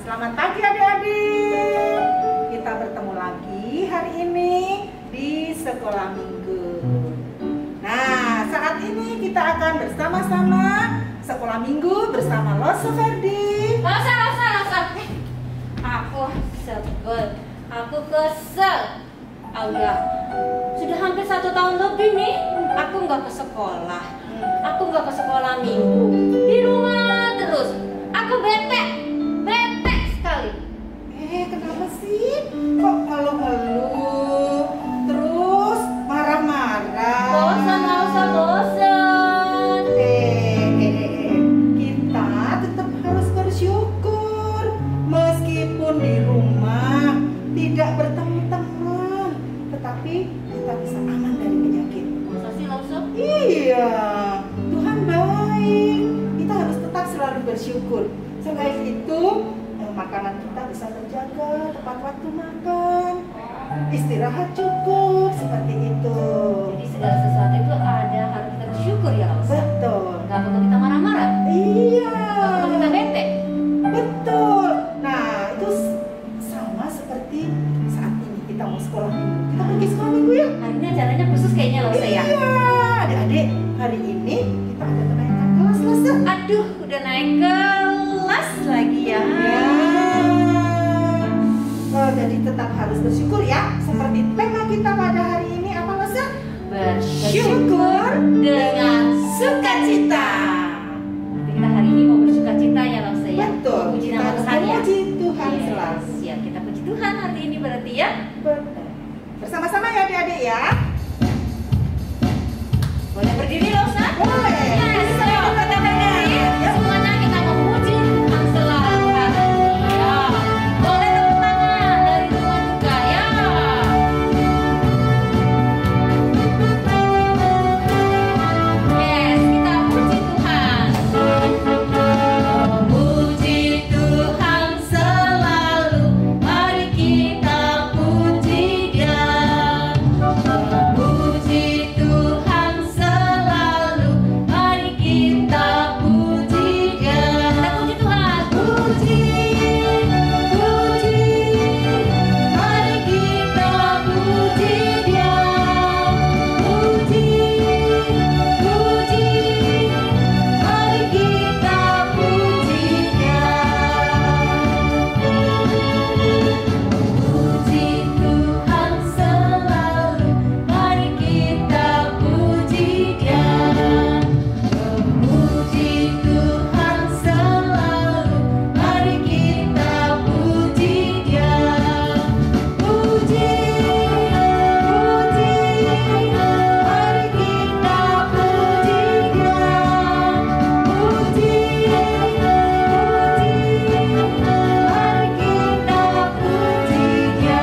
Selamat pagi adik-adik. Kita bertemu lagi hari ini di sekolah minggu. Nah, saat ini kita akan bersama-sama sekolah minggu bersama Losa Ferdi. Losa. Aku sebel, aku kesel. Sudah hampir 1 tahun lebih nih, aku nggak ke sekolah. Aku nggak ke sekolah minggu. Di rumah terus. Aku bete sekali. Kenapa sih? Kok ngeluh-ngeluh? Terus marah-marah? Bosan. Kita tetap harus bersyukur. Meskipun di rumah tidak bertemu teman, tetapi kita bisa aman dari penyakit. Masa sih, Losa? Iya, Tuhan baik. Kita harus tetap selalu bersyukur. Selain itu, makanan kita bisa terjaga, tepat waktu makan, istirahat cukup, seperti itu. Jadi segala sesuatu itu ada harus kita bersyukur ya, Losa. Betul. Gak perlu kita marah-marah. Iya. Gak perlu kita bete. Betul. Nah, itu sama seperti saat ini kita mau sekolah minggu. Kita pergi sekolah minggu ya. Hari ini acaranya khusus kayaknya, Losa ya. Iya, adik-adik, hari ini kita ada kenaikan kelas, Losa. Aduh, udah naik kelas lagi ya. Jadi tetap harus bersyukur ya. Seperti tema kita pada hari ini apa, Losa? Bersyukur dengan sukacita. Jadi kita hari ini mau bersukacita ya, Losa ya. Betul. Puji Kita nama harus Tuhan ya. memuji Tuhan Yes, selalu. ya, kita puji Tuhan hari ini berarti ya. Bersama-sama ya adik-adik ya. Boleh berdiri, Losa? Boleh. Yes, ayo kita berdiri. Semuanya kita memuji Tuhan selalu hari ini ya. Boleh tepuk tangan dari rumah juga ya. Yes, kita puji Tuhan. Memuji Tuhan selalu, mari kita puji Dia. Memuji Tuhan selalu, mari kita puji Dia. Kita puji Tuhan. Puji, mari kita puji Dia. Puji, mari kita puji Dia. Puji Tuhan selalu, mari kita puji Dia. Memuji Tuhan selalu, mari kita puji Dia. Puji, mari kita puji Dia. Puji, mari kita puji Dia.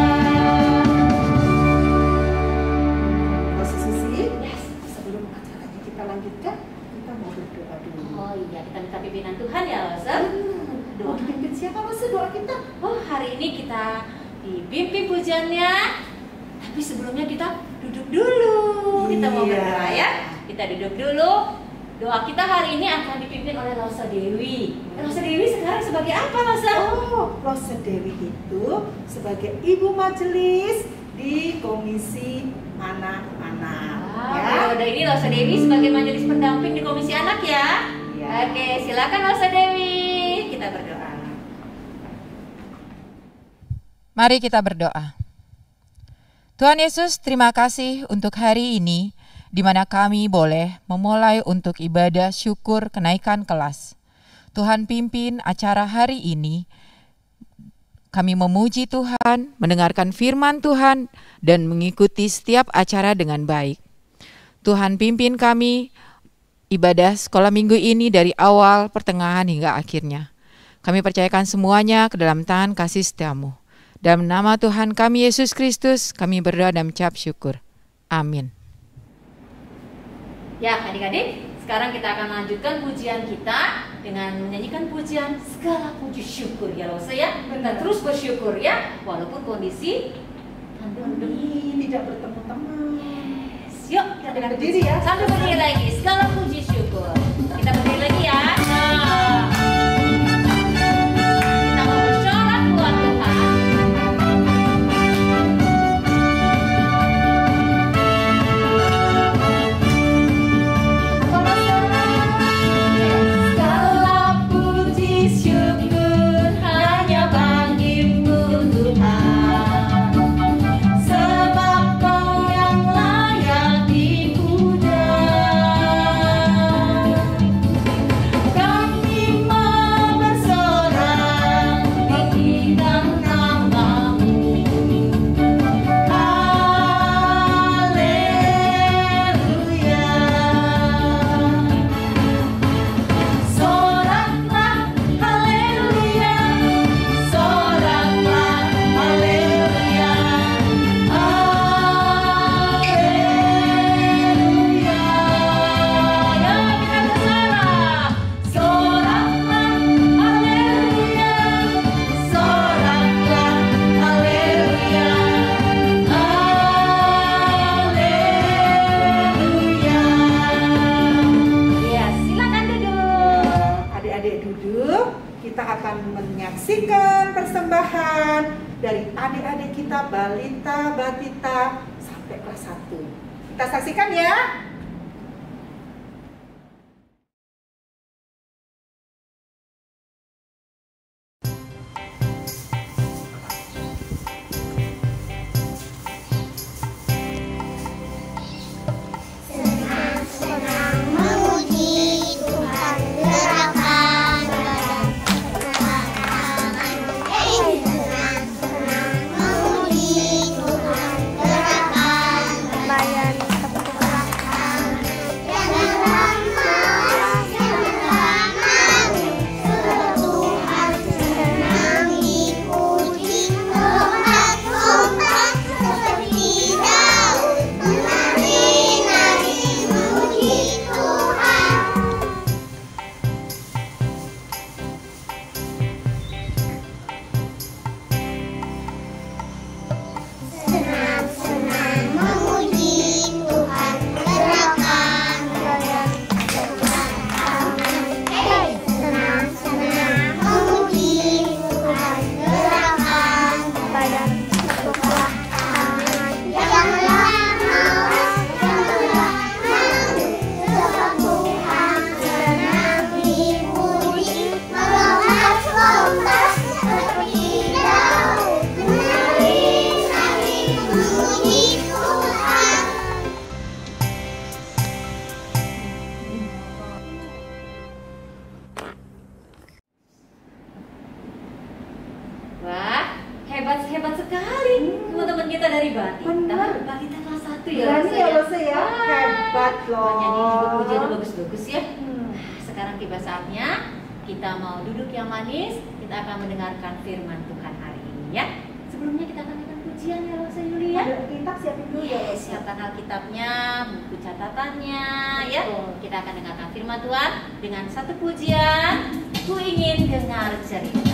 Losa Susi, sebelum acaranya kita lanjutkan, kita mau berdoa dulu. Oh iya, kita minta pimpinan Tuhan ya, Losa. Doa dipimpin siapa, Losa, doa kita? Oh, hari ini kita dipimpin pujiannya. Tapi sebelumnya kita duduk dulu. Kita mau Iya. berdoa ya. Kita duduk dulu. Doa kita hari ini akan dipimpin oleh Losa Dewi. Losa Dewi sekarang sebagai apa, Losa? Losa Dewi itu sebagai ibu majelis di komisi anak-anak. Ya, udah ini Losa Dewi sebagai majelis pendamping di komisi anak ya. Ya. Oke, silakan Losa Dewi. Kita berdoa. Mari kita berdoa. Tuhan Yesus, terima kasih untuk hari ini di mana kami boleh memulai untuk ibadah syukur kenaikan kelas. Tuhan pimpin acara hari ini. Kami memuji Tuhan, mendengarkan firman Tuhan, dan mengikuti setiap acara dengan baik. Tuhan pimpin kami ibadah sekolah minggu ini dari awal, pertengahan, hingga akhirnya. Kami percayakan semuanya ke dalam tangan kasih setiamu. Dalam nama Tuhan kami Yesus Kristus, kami berdoa dan mengucap syukur. Amin. Ya, adik-adik, sekarang kita akan lanjutkan pujian kita dengan menyanyikan pujian segala puji syukur ya, Losa ya. Kita terus bersyukur ya, walaupun kondisi pandemi Tidak bertemu teman. Yes, yuk kita dengan Berdiri ya. sambil berdiri lagi, segala puji syukur. Kita berdiri lagi ya. Nah, kita dari adik-adik kita balita, batita sampai kelas 1. Kita saksikan ya. Wah, hebat sekali teman-teman kita dari Batita. Benar. Batita kelas 1 ya. Berani ya Lose ya, hebat loh. Nyanyi juga pujiannya bagus-bagus ya. Hmm. Sekarang tiba saatnya kita mau duduk yang manis. Kita akan mendengarkan firman Tuhan hari ini ya. Sebelumnya kita akan dengarkan pujian ya Lose Yuli ya. Ada kita siapin dulu ya. Yes, siapkan Alkitabnya, buku catatannya ya. Kita akan dengarkan firman Tuhan dengan satu pujian. Ku ingin dengar cerita.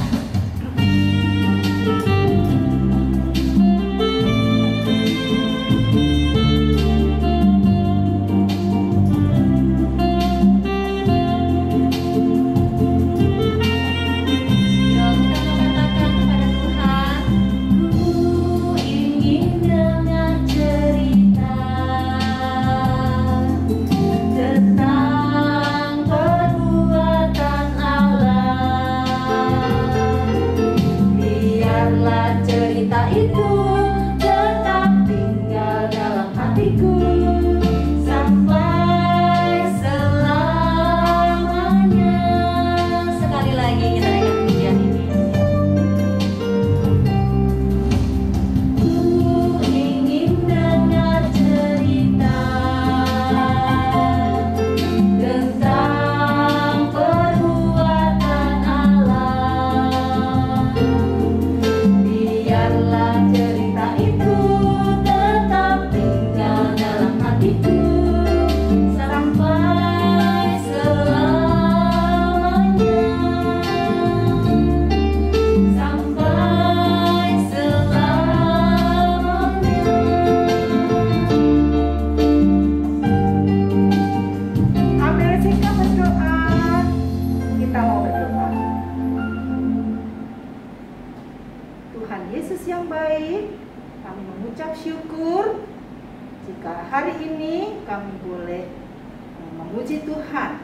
Memuji Tuhan.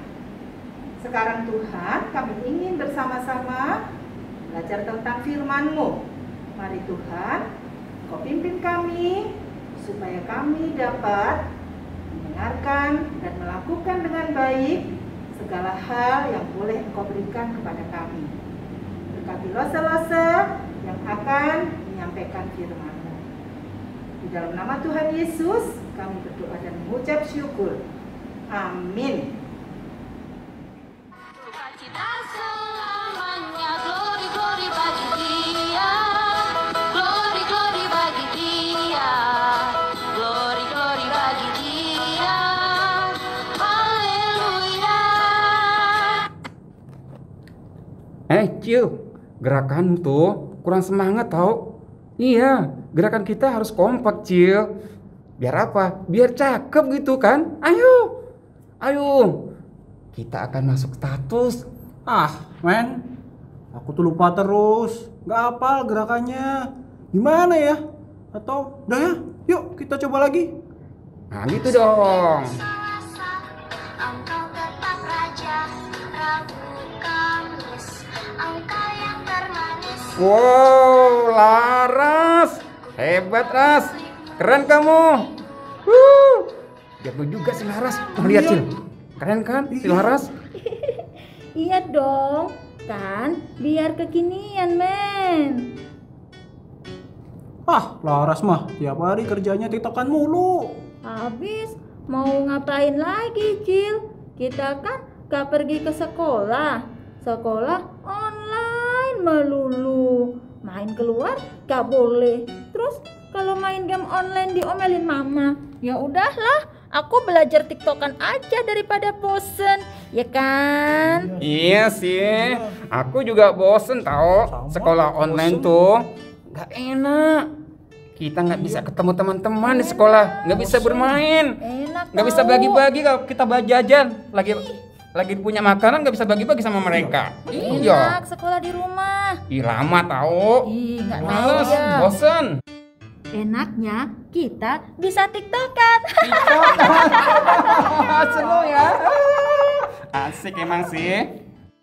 Sekarang Tuhan, kami ingin bersama-sama belajar tentang firman-Mu. Mari Tuhan, Engkau pimpin kami supaya kami dapat mendengarkan dan melakukan dengan baik segala hal yang boleh Engkau berikan kepada kami. Berkati lose-lose yang akan menyampaikan firman-Mu. Di dalam nama Tuhan Yesus, kami berdoa dan mengucap syukur. Amin. Sukacita selamanya, glory glory bagi Dia, glory glory bagi Dia, glory glory bagi Dia, haleluya. Cil, gerakan tuh kurang semangat tau. Iya, gerakan kita harus kompak, Cil. Biar apa? Biar cakep gitu kan? Ayo, kita akan masuk status. Men, aku tuh lupa terus. Gak hafal gerakannya. Gimana ya? Atau udah ya, yuk kita coba lagi. Nah gitu dong. Engkau tetap raja, Rabu Kamis, engkau yang termanis. Wow, Laras. Hebat, Ras. Keren kamu. Jago juga si Laras. Tuh, lihat, Cil. Keren kan si Laras? Iya dong, kan biar kekinian, men. Ah, Laras mah tiap hari kerjanya tiktokan mulu. Habis mau ngapain lagi, Cil? Kita kan gak pergi ke sekolah. Sekolah online melulu. Main keluar gak boleh. Terus kalau main game online diomelin mama. Ya udahlah, aku belajar tiktokan aja daripada bosen, ya kan? Iya sih. Aku juga bosen tau. Sama, Sekolah online bosen. tuh gak enak. Kita nggak bisa ketemu teman-teman di sekolah, nggak bisa bermain, Enak nggak bisa tau. bagi-bagi kalau kita jajan. Lagi punya makanan nggak bisa bagi-bagi sama mereka. Iya. Enak sekolah di rumah. Ih lama tau. Ih, nggak tahu Males, ya. bosen. Enaknya kita bisa tiktokan. Seru ya. Asik emang sih.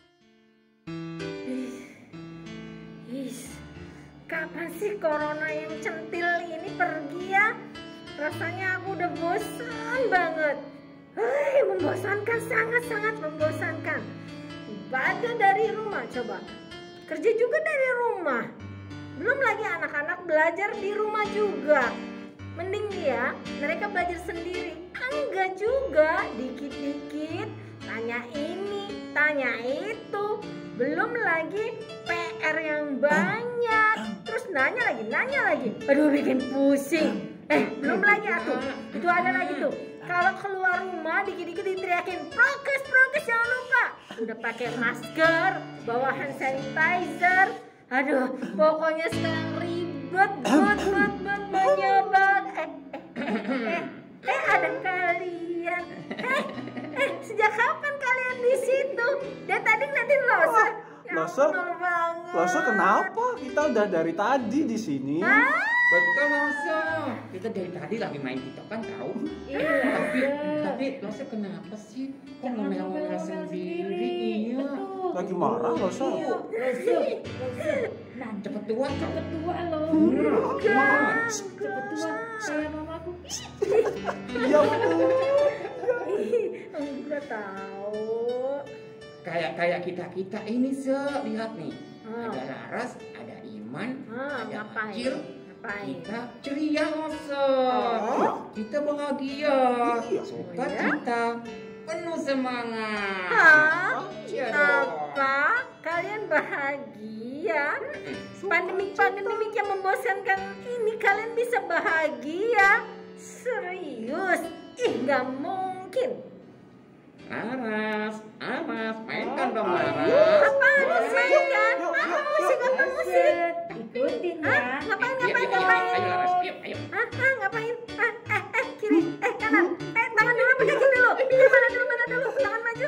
Kapan sih corona yang centil ini pergi ya? Rasanya aku udah bosan banget. Membosankan, sangat-sangat membosankan. Ibadah dari rumah, coba. Kerja juga dari rumah. Belum lagi anak-anak belajar di rumah juga. Mending ya, mereka belajar sendiri. Enggak juga, dikit-dikit tanya ini, tanya itu. Belum lagi PR yang banyak. Terus nanya lagi. Aduh, bikin pusing. Belum lagi atuh. Itu ada lagi tuh. Kalau keluar rumah dikit-dikit diteriakin prokes jangan lupa. Udah pakai masker, bawa hand sanitizer. Aduh, pokoknya sekarang ribet menyebar. Ada kalian. Sejak kapan kalian di situ? Dan tadi nanti Losa. Losa kenapa? Kita udah dari tadi di sini. Betul Losa. Kita dari tadi lagi main tiktokan tahu. Tapi Losa kenapa sih? Kok ngomel-ngomel sendiri? Iya. Lagi marah Losa. Nah, Cepet tua loh. Cepet tua. Kayak mamaku. Iya betul. Enggak tahu. Kayak kita ini lihat nih. Ada Laras, ada Iman, ada Ngapain? Acil. Kita ceria Losa. Kita bahagia. Suka kita penuh semangat. Iya dong. Apa? Kalian bahagia? Pandemik yang membosankan ini kalian bisa bahagia? Serius? Nggak mungkin. Laras, mainkan dong Laras. Apaan mainkan? Apa musik? Ikutin ya. Ngapain? Ayo Laras, ayo. Ngapain? Kiri, kanan. Tangan dulu, pegang dulu. Mana dulu? Tangan maju.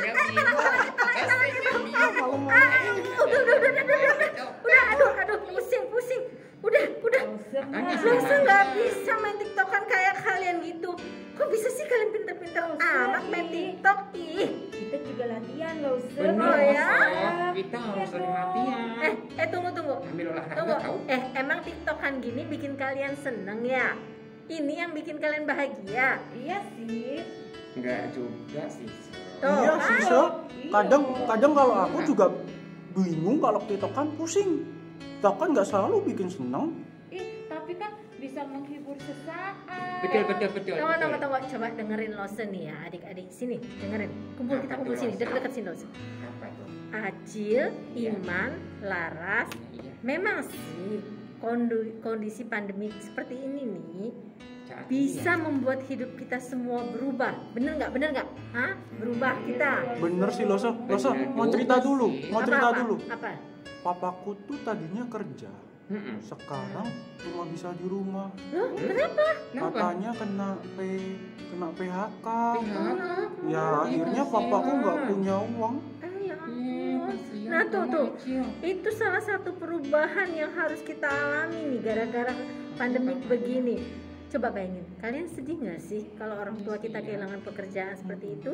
Udah, aduh, pusing. Udah. Losa nggak bisa main tiktokan kayak kalian gitu. Kok bisa sih kalian pinter-pinter amat main tiktok? Kita juga latihan loh. Bener ya? Losa. Kita harus sering latihan. Tunggu. Ambil olahraga Tunggu. tahu. Emang tiktokan gini bikin kalian seneng ya? Ini yang bikin kalian bahagia? Iya sih. Enggak juga sih. Tuh, Iya kan? sih, So. Kadang kalau aku juga bingung kalau tiktokan pusing. Tiktokan nggak selalu bikin seneng. Tapi kan bisa menghibur sesaat. Betul. Tunggu. Coba dengerin Losa nih ya, adik-adik. Sini, dengerin. Kita kumpul sini, deket-deket sini Losa. Apa tuh? Acil, Iman, Laras. Iya. Memang sih kondisi pandemi seperti ini nih Saat bisa ini membuat hidup kita semua berubah. Bener nggak? Hah? Berubah kita. Bener sih Losa. Losa Bener mau juga cerita dulu. sih. Mau cerita dulu. Apa? Papaku tuh tadinya kerja. Mm-mm. Sekarang cuma bisa di rumah. Loh, kenapa? Kenapa? Katanya kena PHK. PHK. Ya akhirnya kasihan. papaku nggak punya uang. Ya Iya, ampun. kasihan. Kasihan Nah tuh kamu, tuh, Acil. itu salah satu perubahan yang harus kita alami nih gara-gara pandemik begini. Coba bayangin, kalian sedih nggak sih kalau orang tua kita kehilangan pekerjaan seperti itu?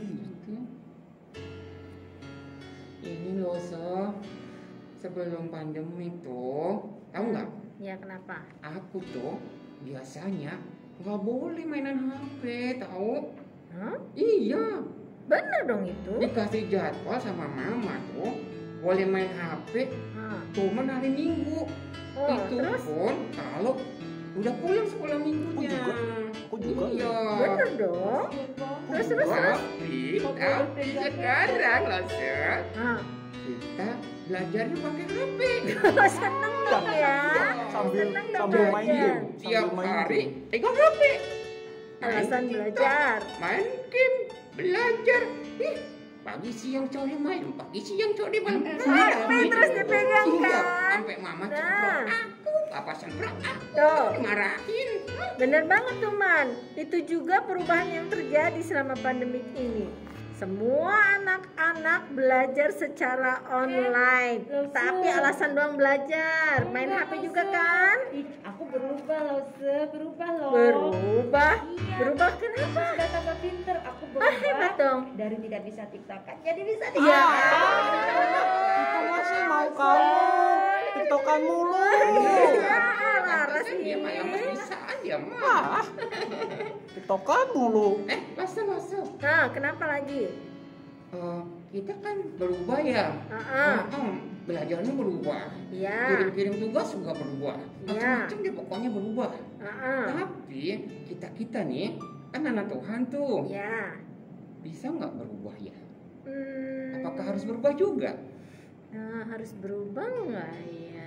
Ini loh sebelum pandemi tuh, tahu nggak? Ya kenapa? Aku tuh biasanya nggak boleh mainan HP, tahu? Hah? Iya, Bener dong itu? dikasih jadwal sama mama tuh boleh main HP Hah. cuman hari Minggu. Oh, Itu terus? pun kalau udah pulang sekolah minggunya. Aku juga. Iya. Bener dong. Terus. Tapi sekarang loh, Sir, Hah. kita belajarnya pakai HP. Seneng dong ya. Sambil Seneng dong sambil main belajar. game. Tiap Sambil main hari game. pegang HP. Alasan Main belajar. TikTok, main game, belajar. Ih, pagi siang sore main, pagi siang sore main. HP terus dipegang Iya, kan? sampai mama Nah. semprot aku, papa semprot aku, Tuh. dimarahin. Bener banget tuh Man. Itu juga perubahan yang terjadi selama pandemik ini. Semua anak-anak belajar secara online. Tapi alasan doang belajar. Main HP juga kan? Aku berubah loh, berubah loh. Berubah. Iya. Berubah kenapa? Sudah tambah pinter. Aku Ah, hebat berubah dong. dari tidak bisa tiktokan jadi bisa Ya. Itu masih mau kamu tiktokan mulu. Ya, Laras Kan dia malah ini. bisa aja, mah. Tiktokan mulu. Masa. Nah, kenapa lagi? Kita kan berubah ya. Belajarnya berubah. Ya. Kirim-kirim tugas juga berubah. Iya. Macam-macam deh pokoknya berubah. Tapi kita nih kan anak Tuhan tuh. Ya. Bisa nggak berubah ya? Hmm. Apakah harus berubah juga? Nah, harus berubah nggak ya?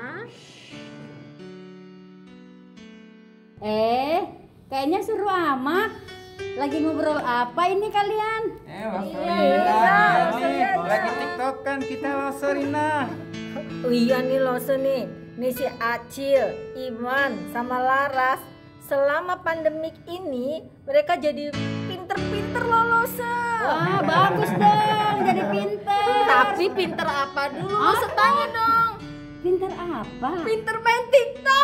kayaknya seru amat. Lagi ngobrol apa ini kalian? Lagi TikTok kan kita loh, Serina. Oh iya nih Lose nih. Nih si Acil, Iman, sama Laras. Selama pandemik ini mereka jadi pinter-pinter loh Lose. Wah, bagus dong, jadi pinter. Tapi pinter apa dulu? Lose tanya dong. Pinter apa? Pinter main TikTok.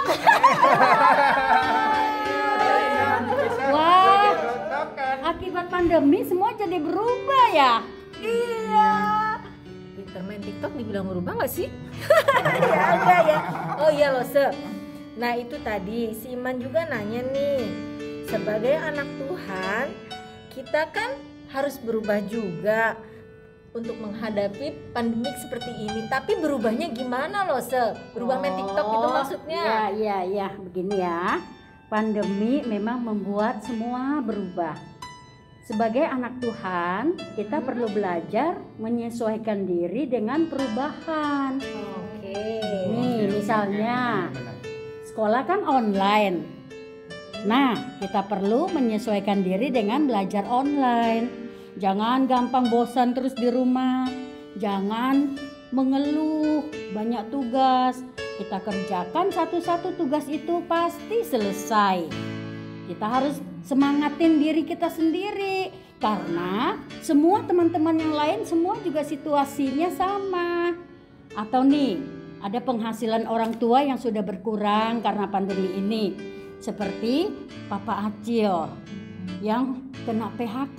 Wah, akibat pandemi semua jadi berubah ya? Iya. Pinter main TikTok dibilang berubah nggak sih? Ya enggak ya. Oh iya Lose. Nah itu tadi si Iman juga nanya nih. Sebagai anak Tuhan, kita kan harus berubah juga untuk menghadapi pandemik seperti ini. Tapi berubahnya gimana Lose? Berubah main TikTok itu maksudnya? Iya, begini ya. Pandemi memang membuat semua berubah. Sebagai anak Tuhan, kita perlu belajar menyesuaikan diri dengan perubahan. Oke. Nih, misalnya sekolah kan online. Nah, kita perlu menyesuaikan diri dengan belajar online. Jangan gampang bosan terus di rumah. Jangan mengeluh, banyak tugas. Kita kerjakan satu-satu tugas itu pasti selesai. Kita harus semangatin diri kita sendiri. Karena semua teman-teman yang lain semua juga situasinya sama. Atau nih, ada penghasilan orang tua yang sudah berkurang karena pandemi ini. Seperti Papa Acil yang kena PHK.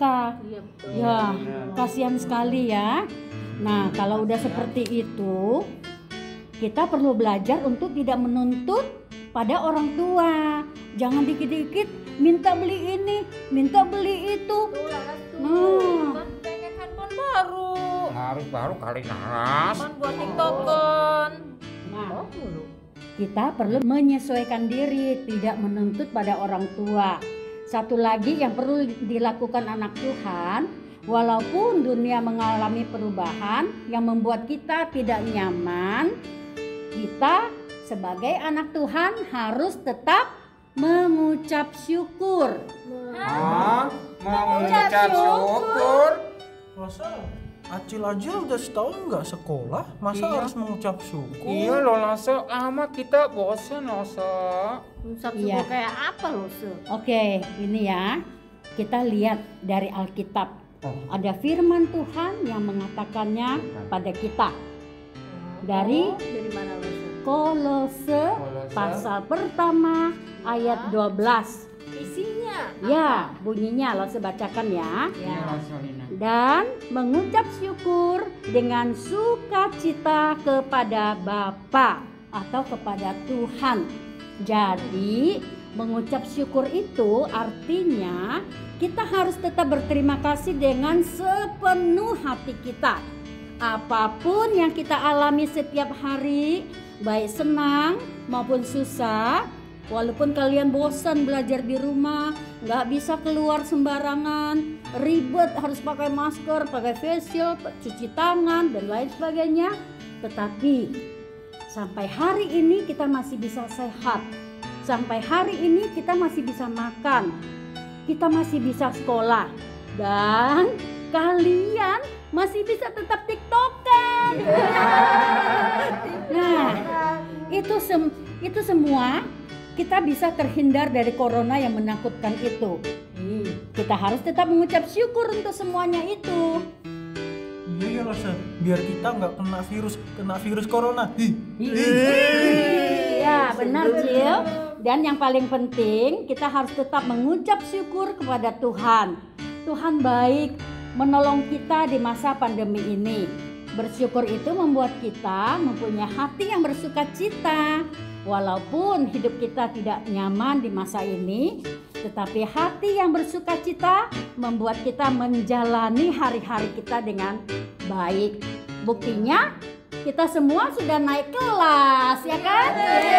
Ya, kasihan sekali ya. Nah, kalau udah seperti itu, kita perlu belajar untuk tidak menuntut pada orang tua. Jangan dikit-dikit minta beli ini, minta beli itu. Nah, Pengen handphone baru. Harus baru kali Laras. Buat TikTokan. nah, kita perlu menyesuaikan diri, tidak menuntut pada orang tua. Satu lagi yang perlu dilakukan anak Tuhan, walaupun dunia mengalami perubahan yang membuat kita tidak nyaman, kita sebagai anak Tuhan harus tetap mengucap syukur. Mengucap syukur. Masa Acil aja udah setahun nggak sekolah, masa Iya. harus mengucap syukur? Iya loh, Laso. Lama kita bosan, Laso. Iya. Kayak apa Lose? Oke, ini ya. Kita lihat dari Alkitab. Ada firman Tuhan yang mengatakannya pada kita. Dari mana lo? Kolose pasal pertama ayat 12. Isinya Ya, bunyinya lo bacakan ya. Iya, Rosalina. Dan mengucap syukur dengan sukacita kepada Bapa atau kepada Tuhan. Jadi mengucap syukur itu artinya kita harus tetap berterima kasih dengan sepenuh hati kita. Apapun yang kita alami setiap hari, baik senang maupun susah, walaupun kalian bosan belajar di rumah, nggak bisa keluar sembarangan, ribet harus pakai masker, pakai face shield, cuci tangan dan lain sebagainya, tetapi sampai hari ini kita masih bisa sehat. Sampai hari ini kita masih bisa makan. Kita masih bisa sekolah. Dan kalian masih bisa tetap TikTokan. Nah, itu semua kita bisa terhindar dari corona yang menakutkan itu. Kita harus tetap mengucap syukur untuk semuanya itu. Iya ya Rosa, biar kita nggak kena virus corona. Iya, benar Cil. Dan yang paling penting, kita harus tetap mengucap syukur kepada Tuhan. Tuhan baik menolong kita di masa pandemi ini. Bersyukur itu membuat kita mempunyai hati yang bersukacita. Walaupun hidup kita tidak nyaman di masa ini, tetapi hati yang bersukacita membuat kita menjalani hari-hari kita dengan baik. Buktinya kita semua sudah naik kelas, ya kan?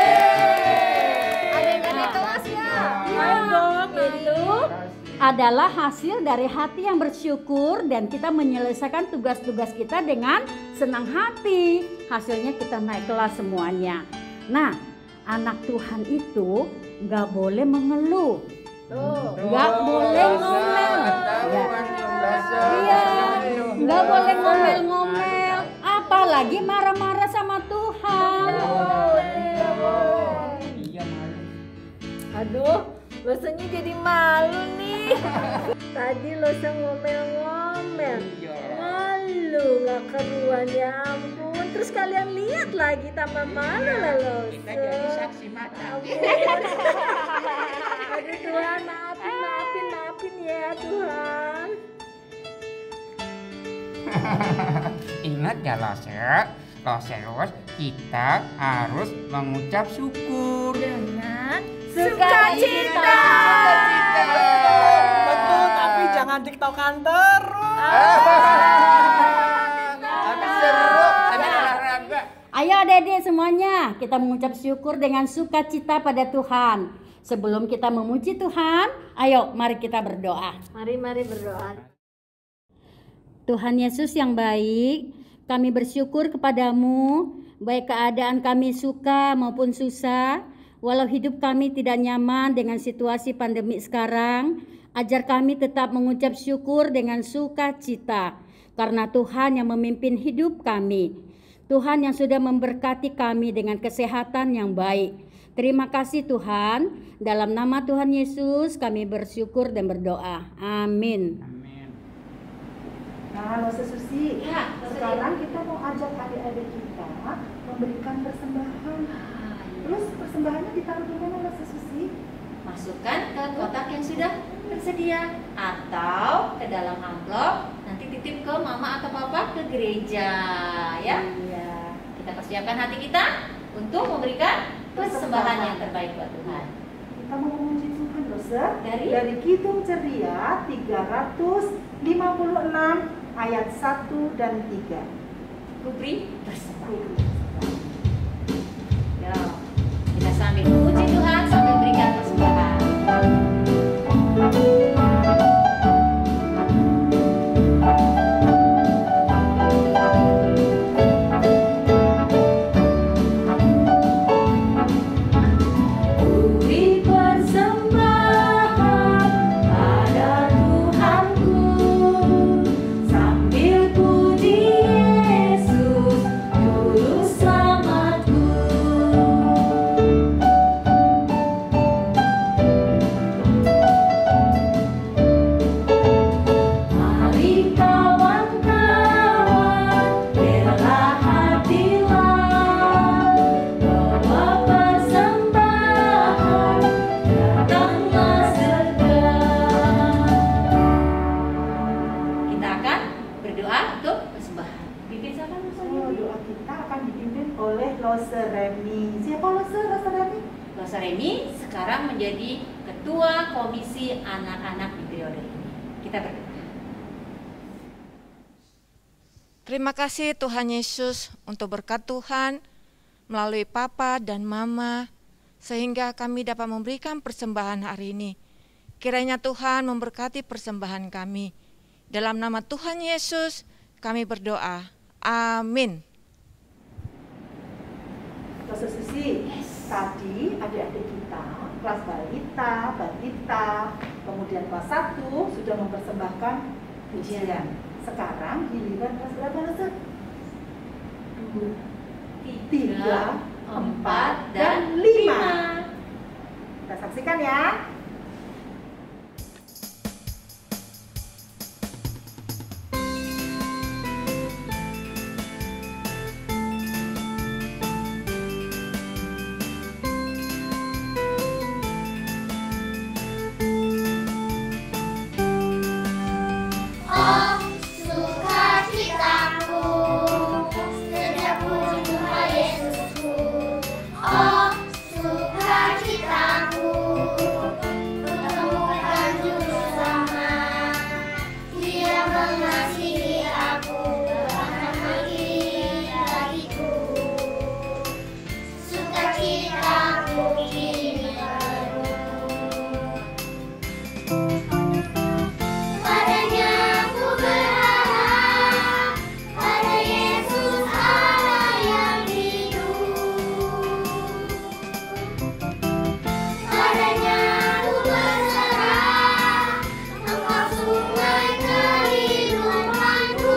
ada yang naik kelas ya? Itu adalah hasil dari hati yang bersyukur dan kita menyelesaikan tugas-tugas kita dengan senang hati. Hasilnya kita naik kelas semuanya. Nah, anak Tuhan itu nggak boleh mengeluh, nggak boleh ngomel, iya, nggak boleh ngomel-ngomel, apalagi marah-marah sama Tuhan. Aduh, Losanya jadi malu nih. Tadi Losa ngomel-ngomel, malu gak keruan, ya ampun. Terus kalian lihat lagi tambah malu lah Losa. Kita jadi saksi mata. Aduh Tuhan, maafin ya Tuhan. Ingat ya Loseus, kita harus mengucap syukur Dengan Sukacita. Betul, tapi jangan tiktokan terus. Tapi seru, ada olahraga. Ayo adik-adik semuanya, kita mengucap syukur dengan sukacita pada Tuhan. Sebelum kita memuji Tuhan, ayo mari kita berdoa. Mari berdoa. Tuhan Yesus yang baik, kami bersyukur kepadamu, baik keadaan kami suka maupun susah, walau hidup kami tidak nyaman dengan situasi pandemi sekarang, ajar kami tetap mengucap syukur dengan sukacita, karena Tuhan yang memimpin hidup kami. Tuhan yang sudah memberkati kami dengan kesehatan yang baik. Terima kasih Tuhan, dalam nama Tuhan Yesus kami bersyukur dan berdoa. Amin. Nah, Losa Susi, sekarang kita mau ajak adik-adik kita memberikan persembahan. Terus persembahannya ditaruh di mana, Losa Susi? Masukkan ke kotak yang sudah tersedia atau ke dalam amplop, nanti titip ke mama atau papa ke gereja, ya. Iya. Kita persiapkan hati kita untuk memberikan persembahan yang terbaik buat Tuhan. Kita mau memuji Tuhan, Losa. Dari Kidung Ceria 356 ayat 1 dan 3. Kubri persembahan. Ya, kita sambil memuji Tuhan sambil berikan persembahan. Kubri persembahan pada Tuhanku, sambil puji Yesus, juru selamatku. akan menjadi Ketua Komisi Anak-anak di periode ini. Kita berdoa. Terima kasih Tuhan Yesus untuk berkat Tuhan melalui Papa dan Mama, sehingga kami dapat memberikan persembahan hari ini. Kiranya Tuhan memberkati persembahan kami. Dalam nama Tuhan Yesus kami berdoa. Amin. Dokter Susi, tadi adik-adik kita, kelas balita, kemudian kelas 1 sudah mempersembahkan pujian. Sekarang giliran kelas berapa, Dokter? 3, 4, dan 5. Kita saksikan ya. Oh, sukacitaku, sejak berjumpa Yesusku. Oh, sukacitaku, kutemukan juru selamat. Dia mengasihi aku, bahkan mengasihi bagiku. Sukacitaku kini baru. Padanya ku berharap, pada Yesus Allah yang hidup. Padanya ku berserah, Engkau sungai kehidupanku.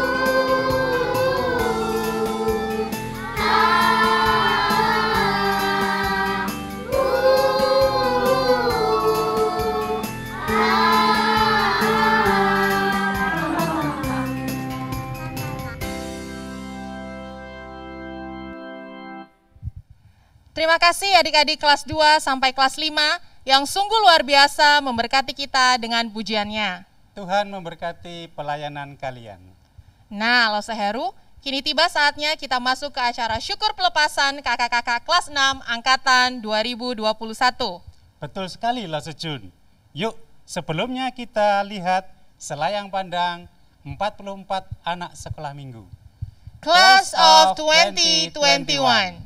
Terima kasih adik-adik kelas 2 sampai kelas 5 yang sungguh luar biasa memberkati kita dengan pujiannya. Tuhan memberkati pelayanan kalian. Nah, Lose Heru, kini tiba saatnya kita masuk ke acara syukur pelepasan kakak-kakak kelas 6 angkatan 2021. Betul sekali Lose Jun. Yuk, sebelumnya kita lihat selayang pandang 44 anak sekolah minggu. Class of 2021.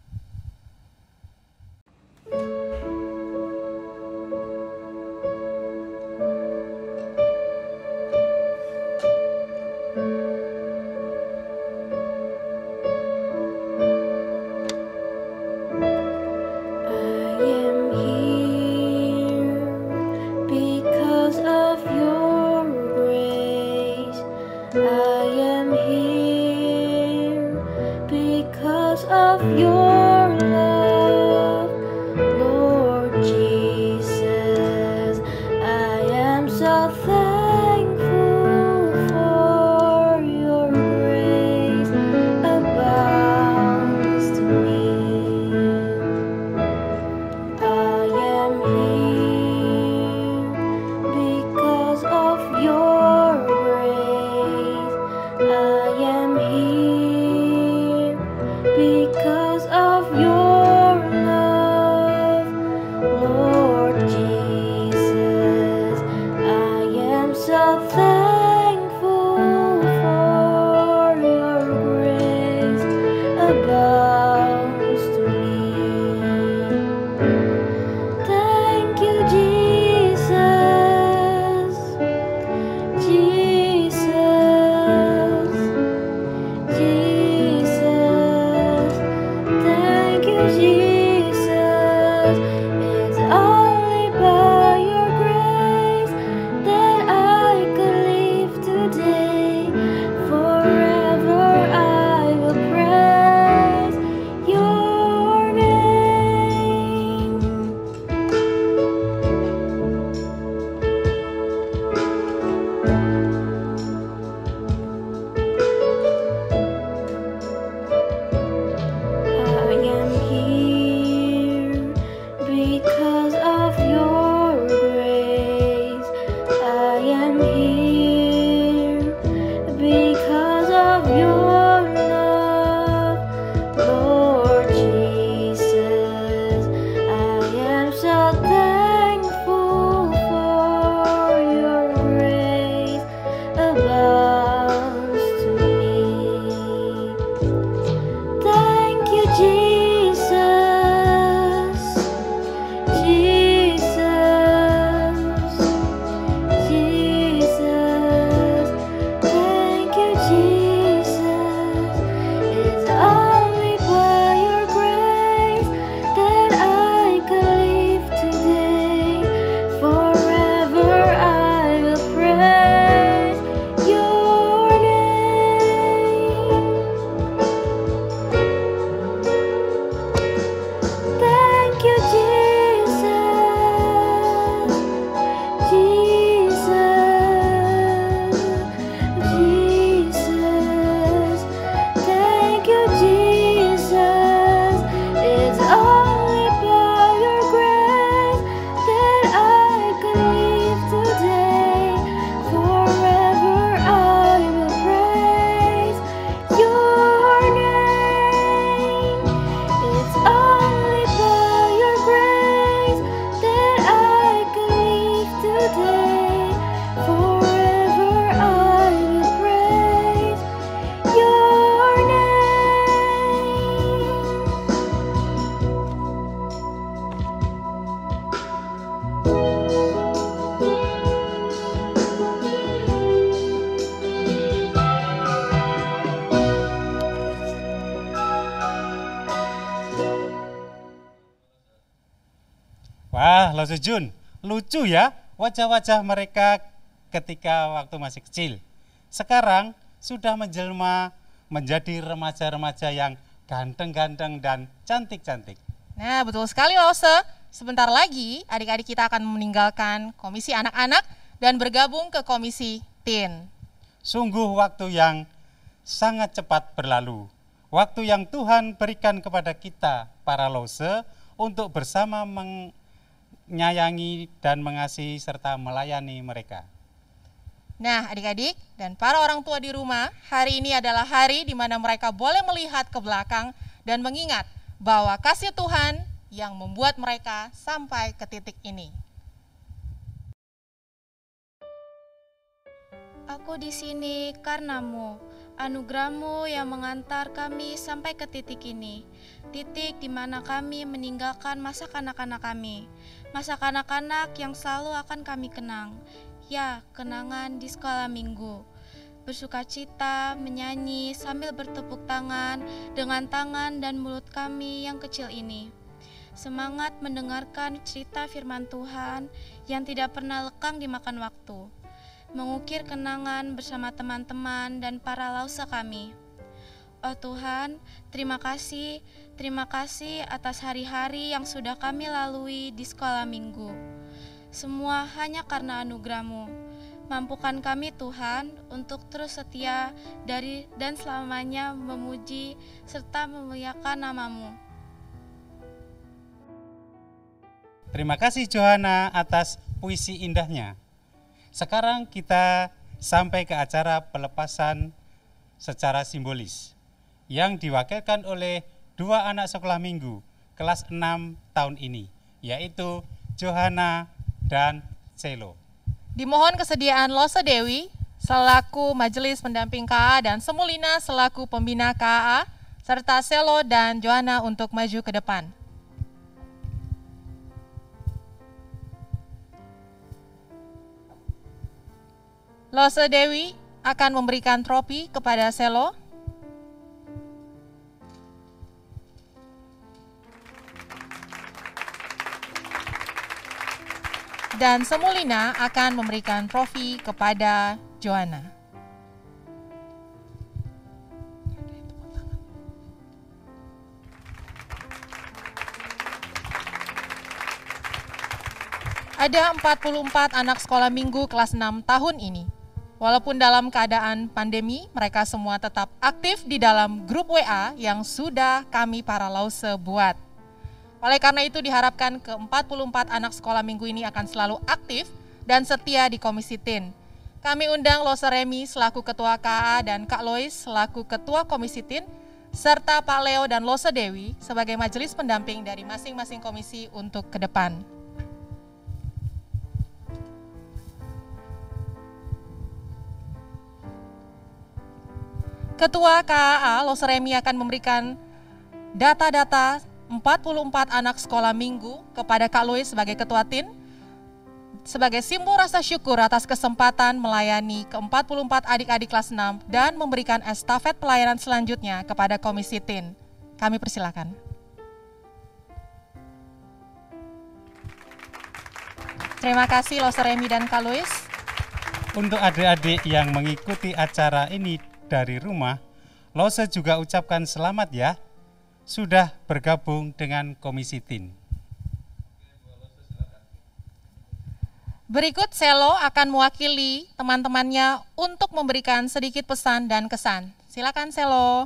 Because of your grace, I am here because of Lause Jun, lucu ya wajah-wajah mereka ketika waktu masih kecil. Sekarang sudah menjelma menjadi remaja-remaja yang ganteng-ganteng dan cantik-cantik. Nah, betul sekali Lause. Sebentar lagi adik-adik kita akan meninggalkan komisi anak-anak dan bergabung ke komisi teen. Sungguh waktu yang sangat cepat berlalu. Waktu yang Tuhan berikan kepada kita para Lause untuk bersama menyayangi dan mengasihi serta melayani mereka. Nah, adik-adik dan para orang tua di rumah, hari ini adalah hari di mana mereka boleh melihat ke belakang dan mengingat bahwa kasih Tuhan yang membuat mereka sampai ke titik ini. Aku di sini karenamu, anugerahmu yang mengantar kami sampai ke titik ini. Titik di mana kami meninggalkan masa kanak-kanak kami. Masa kanak-kanak yang selalu akan kami kenang. Ya, kenangan di sekolah minggu. Bersukacita, menyanyi sambil bertepuk tangan dengan tangan dan mulut kami yang kecil ini. Semangat mendengarkan cerita firman Tuhan yang tidak pernah lekang dimakan waktu. Mengukir kenangan bersama teman-teman dan para Lause kami. Oh Tuhan, terima kasih atas hari-hari yang sudah kami lalui di sekolah minggu. Semua hanya karena anugerah-Mu. Mampukan kami Tuhan untuk terus setia dan selamanya memuji serta memuliakan nama-Mu. Terima kasih Johana atas puisi indahnya. Sekarang kita sampai ke acara pelepasan secara simbolis yang diwakilkan oleh dua anak sekolah minggu kelas 6 tahun ini, yaitu Johana dan Selo. Dimohon kesediaan Lause Dewi selaku majelis pendamping KA dan Semulina selaku pembina KA serta Selo dan Johana untuk maju ke depan. Lause Dewi akan memberikan trofi kepada Selo. Dan Semulina akan memberikan trofi kepada Johana. Ada 44 anak sekolah minggu kelas 6 tahun ini. Walaupun dalam keadaan pandemi, mereka semua tetap aktif di dalam grup WA yang sudah kami para Lause buat. Oleh karena itu diharapkan ke-44 anak sekolah minggu ini akan selalu aktif dan setia di komisi teen. Kami undang Lause Remi selaku ketua KA dan Kak Lois selaku ketua komisi teen, serta Pak Leo dan Lause Dewi sebagai majelis pendamping dari masing-masing komisi untuk ke depan. Ketua KAA Lause Remi akan memberikan data-data 44 anak sekolah minggu kepada Kak Lois sebagai ketua teen sebagai simbol rasa syukur atas kesempatan melayani ke-44 adik-adik kelas 6 dan memberikan estafet pelayanan selanjutnya kepada komisi teen. Kami persilakan. Terima kasih Lause Remi dan Kak Lois. Untuk adik-adik yang mengikuti acara ini dari rumah, Lause juga ucapkan selamat ya, sudah bergabung dengan komisi teen. Berikut Selo akan mewakili teman-temannya untuk memberikan sedikit pesan dan kesan. Silakan Selo.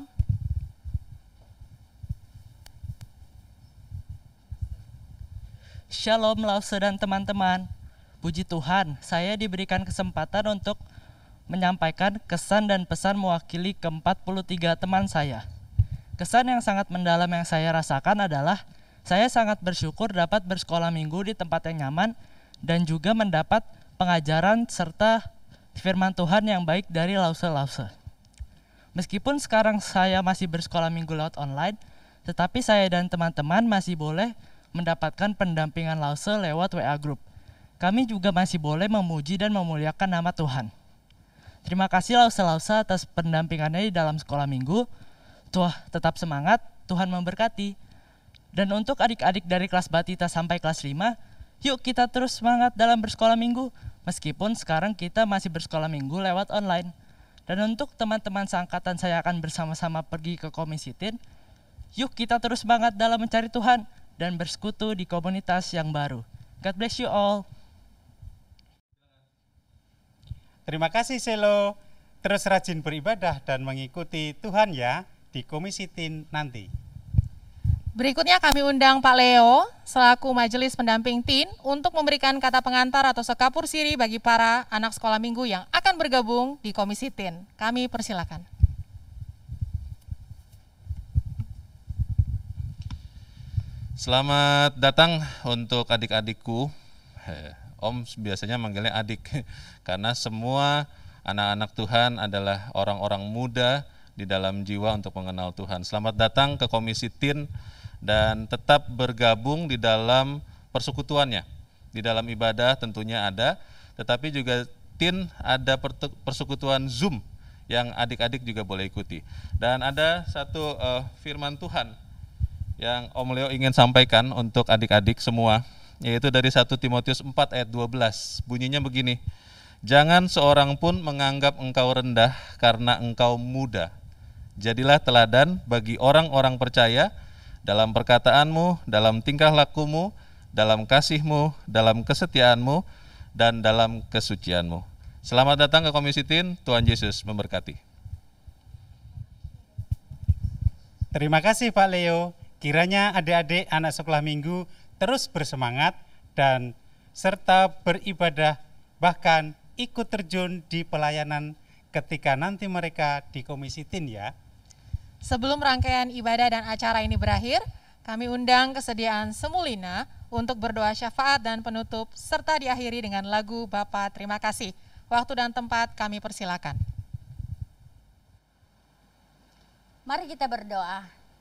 Shalom Lause dan teman-teman. Puji Tuhan, saya diberikan kesempatan untuk menyampaikan kesan dan pesan mewakili ke-43 teman saya. Kesan yang sangat mendalam yang saya rasakan adalah saya sangat bersyukur dapat bersekolah minggu di tempat yang nyaman dan juga mendapat pengajaran serta firman Tuhan yang baik dari Lause-Lause. Meskipun sekarang saya masih bersekolah minggu lewat online, tetapi saya dan teman-teman masih boleh mendapatkan pendampingan Lause lewat WA Group. Kami juga masih boleh memuji dan memuliakan nama Tuhan. Terima kasih Lause-Lause atas pendampingannya di dalam sekolah minggu. Tetap semangat, Tuhan memberkati. Dan untuk adik-adik dari kelas Batita sampai kelas 5, Yuk kita terus semangat dalam bersekolah minggu, meskipun sekarang kita masih bersekolah minggu lewat online. Dan untuk teman-teman seangkatan saya akan bersama-sama pergi ke Komisi Teen, yuk kita terus semangat dalam mencari Tuhan dan bersekutu di komunitas yang baru. God bless you all. Terima kasih Selo. Terus rajin beribadah dan mengikuti Tuhan ya di Komisi Teen nanti. Berikutnya kami undang Pak Leo selaku Majelis Pendamping Teen untuk memberikan kata pengantar atau sekapur siri bagi para anak sekolah minggu yang akan bergabung di Komisi Teen. Kami persilakan. Selamat datang untuk adik-adikku. Om biasanya manggilnya adik karena semua anak-anak Tuhan adalah orang-orang muda di dalam jiwa untuk mengenal Tuhan. Selamat datang ke Komisi Teen dan tetap bergabung di dalam persekutuannya. Di dalam ibadah tentunya ada, tetapi juga Teen ada persekutuan Zoom yang adik-adik juga boleh ikuti. Dan ada satu firman Tuhan yang Om Leo ingin sampaikan untuk adik-adik semua, yaitu dari 1 Timotius 4 ayat 12. Bunyinya begini, jangan seorang pun menganggap engkau rendah karena engkau muda. Jadilah teladan bagi orang-orang percaya dalam perkataanmu, dalam tingkah lakumu, dalam kasihmu, dalam kesetiaanmu, dan dalam kesucianmu. Selamat datang ke Komisi Teen, Tuhan Yesus memberkati. Terima kasih Pak Leo. Kiranya adik-adik anak sekolah minggu terus bersemangat dan serta beribadah, bahkan ikut terjun di pelayanan ketika nanti mereka di Komisi Teen ya. Sebelum rangkaian ibadah dan acara ini berakhir, kami undang kesediaan Semulina untuk berdoa syafaat dan penutup serta diakhiri dengan lagu Bapa Terima Kasih. Waktu dan tempat kami persilakan. Mari kita berdoa.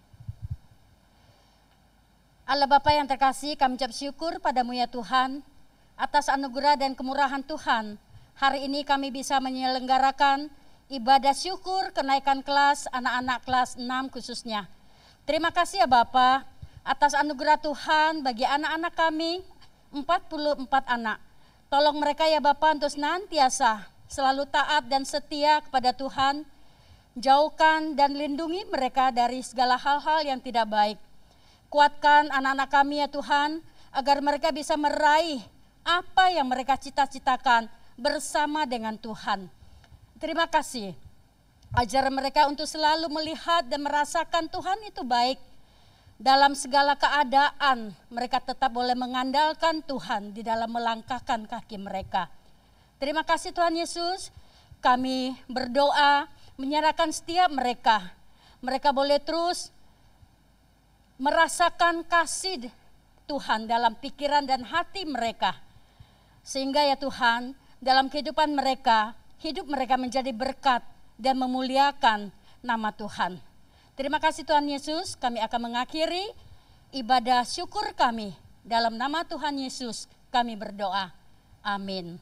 Allah Bapa yang terkasih, kami ucap syukur padamu ya Tuhan, atas anugerah dan kemurahan Tuhan. Hari ini kami bisa menyelenggarakan ibadah syukur kenaikan kelas anak-anak kelas 6 khususnya. Terima kasih ya Bapa atas anugerah Tuhan bagi anak-anak kami, 44 anak. Tolong mereka ya Bapa untuk senantiasa selalu taat dan setia kepada Tuhan. Jauhkan dan lindungi mereka dari segala hal-hal yang tidak baik. Kuatkan anak-anak kami ya Tuhan, agar mereka bisa meraih apa yang mereka cita-citakan bersama dengan Tuhan. Terima kasih. Ajar mereka untuk selalu melihat dan merasakan Tuhan itu baik. Dalam segala keadaan, mereka tetap boleh mengandalkan Tuhan di dalam melangkahkan kaki mereka. Terima kasih Tuhan Yesus, kami berdoa menyerahkan setiap mereka. Mereka boleh terus merasakan kasih Tuhan dalam pikiran dan hati mereka. Sehingga ya Tuhan, dalam kehidupan mereka, hidup mereka menjadi berkat dan memuliakan nama Tuhan. Terima kasih Tuhan Yesus, kami akan mengakhiri ibadah syukur kami. Dalam nama Tuhan Yesus kami berdoa. Amin.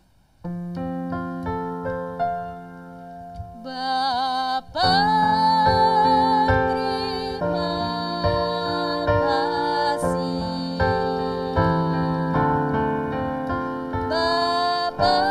Bapa Bapa